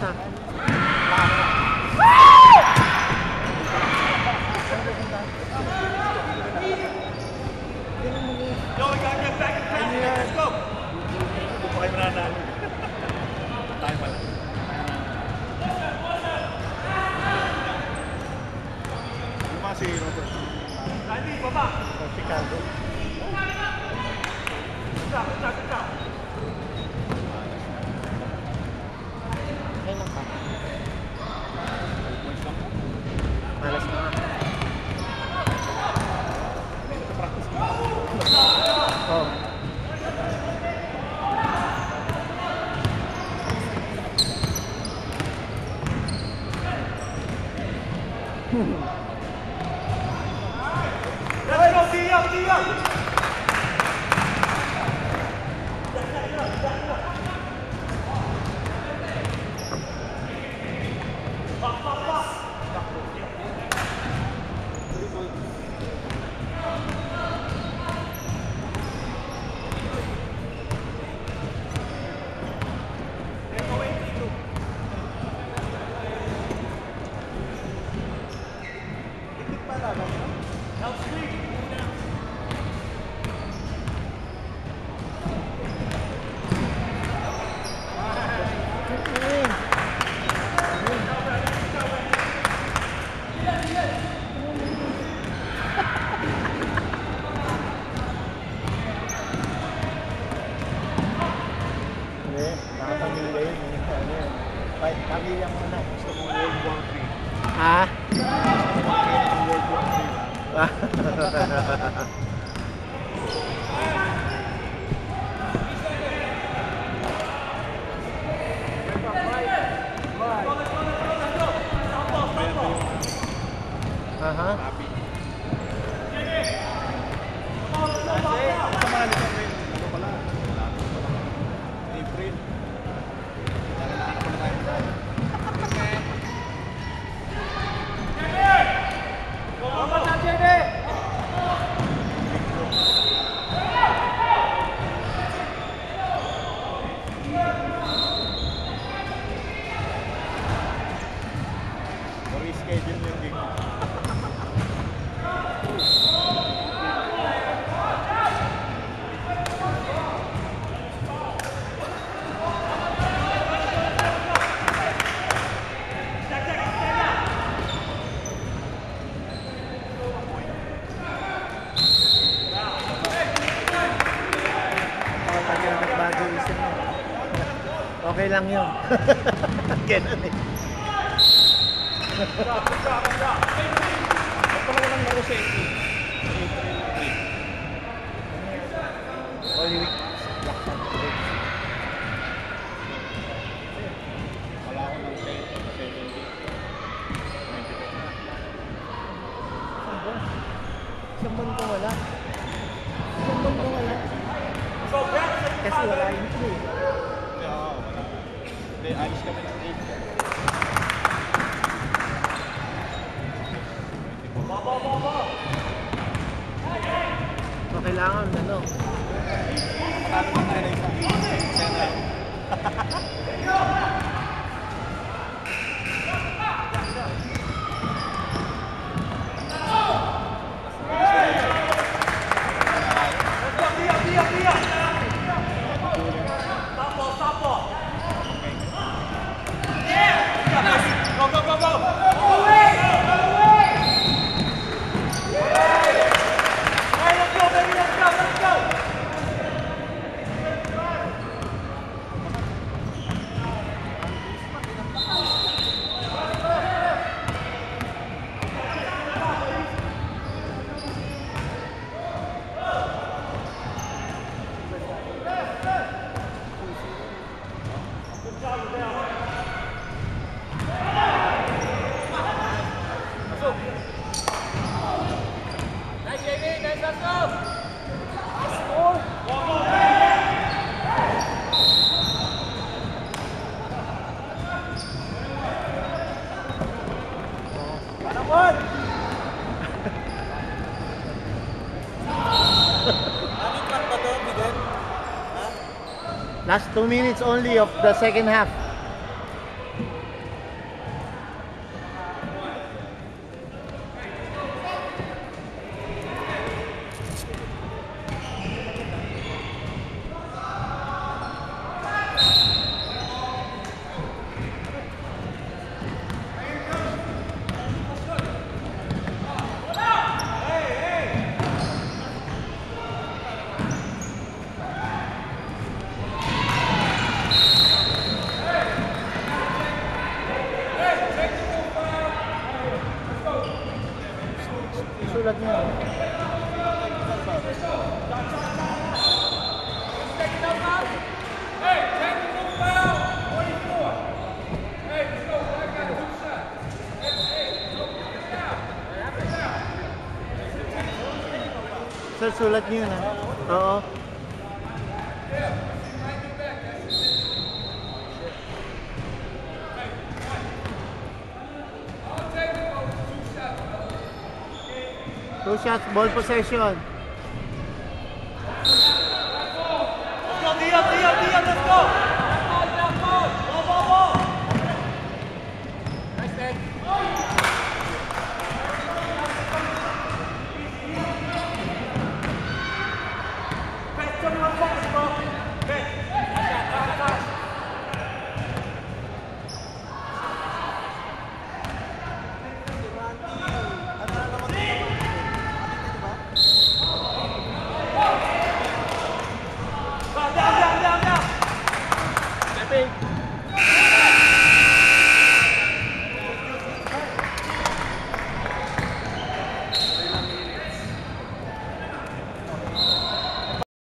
ha. Yo, we gotta get back in traffic. Let's go. Hindi pa kayo mananalo. Tayo pala. Luma si Robert. Randy, baba. Chicago. Good job. Ay lang pa. Points lang po. Malas na nga. May nagka-practice ka. Oh. Let's go, Tia! Pamilya mo na. Gusto mo World War III. Ha? World War III. Aha. Happy. Kasama na rin ito pala. April. Nalalaman ko na tayo. Reschedule yung game. Okay lang yun. Ganun eh. Ba't pala walang laro sa April? April 3. Holy Week. Wala ako ng 10, 70. 92 na. Isang buwan ko wala. Isang buwan ko wala. Kasi wala yung play. Oo, wala. Hindi, alis kami ng 8. So, kailangan ano? Matalo na tayo na isa. Isa na. Last 2 minutes only of the second half. Sir, sulat niyo yun ha. Oo. Two shots, ball possession.